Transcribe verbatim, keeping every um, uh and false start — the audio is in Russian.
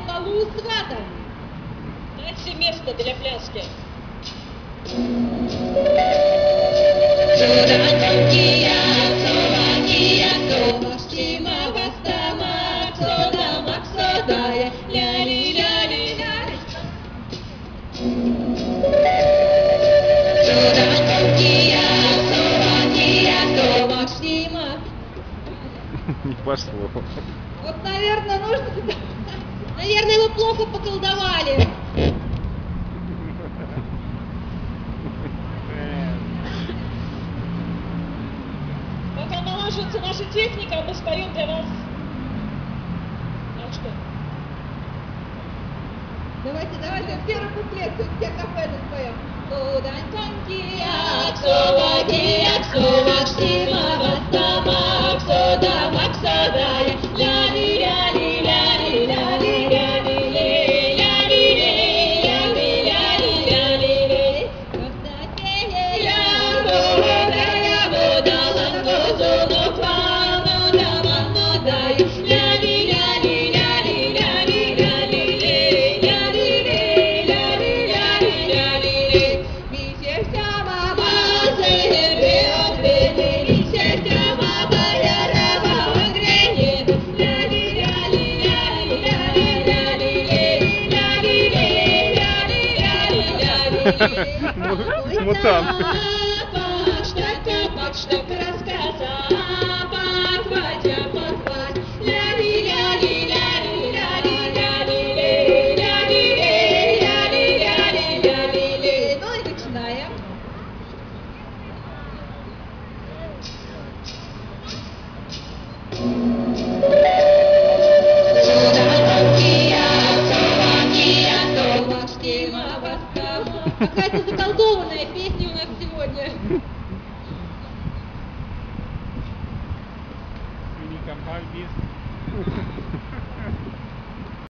балу сватом. Дайте место для пляски. Не пошло. Вот, наверное, нужно... Наверное, вы плохо поколдовали. Пока налаживается наша техника, мы споем для вас. А что? Давайте, давайте, первый куплет, все кафе споем. Мутант. Какая-то заколдованная песня у нас сегодня. Великом